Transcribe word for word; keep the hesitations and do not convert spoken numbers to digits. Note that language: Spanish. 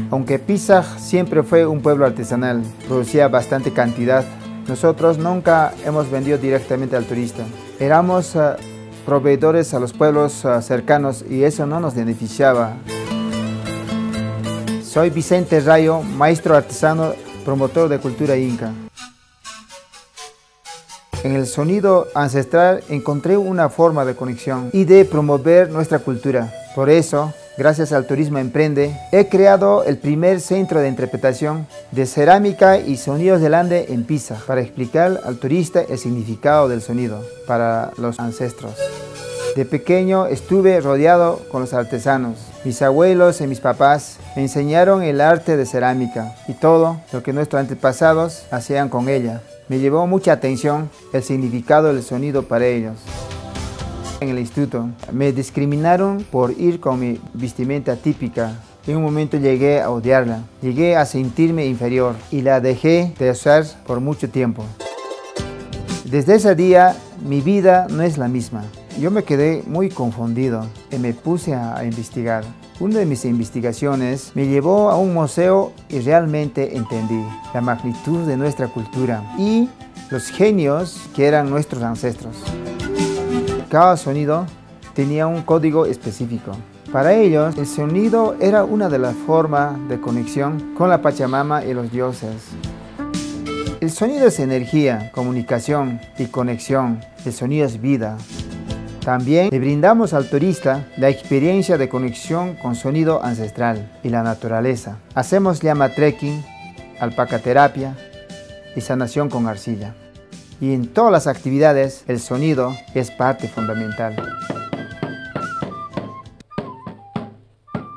Aunque Pisac siempre fue un pueblo artesanal, producía bastante cantidad, nosotros nunca hemos vendido directamente al turista. Éramos uh, proveedores a los pueblos uh, cercanos y eso no nos beneficiaba. Soy Vicente Rayo, maestro artesano, promotor de cultura inca. En el sonido ancestral encontré una forma de conexión y de promover nuestra cultura. Por eso, gracias al Turismo Emprende, he creado el primer centro de interpretación de cerámica y sonidos del Ande en Pisac para explicar al turista el significado del sonido para los ancestros. De pequeño estuve rodeado con los artesanos. Mis abuelos y mis papás me enseñaron el arte de cerámica y todo lo que nuestros antepasados hacían con ella. Me llevó mucha atención el significado del sonido para ellos. En el instituto me discriminaron por ir con mi vestimenta típica. En un momento llegué a odiarla, llegué a sentirme inferior y la dejé de usar por mucho tiempo. Desde ese día mi vida no es la misma. Yo me quedé muy confundido y me puse a investigar. Una de mis investigaciones me llevó a un museo y realmente entendí la magnitud de nuestra cultura y los genios que eran nuestros ancestros. Cada sonido tenía un código específico. Para ellos, el sonido era una de las formas de conexión con la Pachamama y los dioses. El sonido es energía, comunicación y conexión. El sonido es vida. También le brindamos al turista la experiencia de conexión con sonido ancestral y la naturaleza. Hacemos llama trekking, alpacaterapia y sanación con arcilla. Y en todas las actividades el sonido es parte fundamental.